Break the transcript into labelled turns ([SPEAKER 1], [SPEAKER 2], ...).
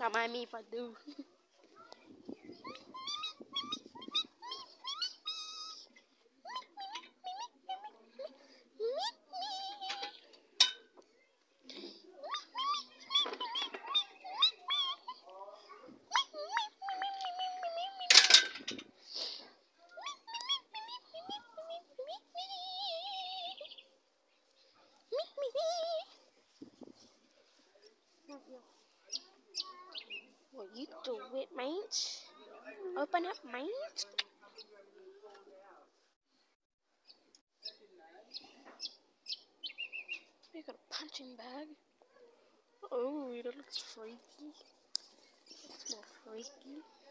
[SPEAKER 1] Don't mind me if I do. What you do it, mate? Open up, mate. You got a punching bag. Oh, that looks freaky. That's more freaky.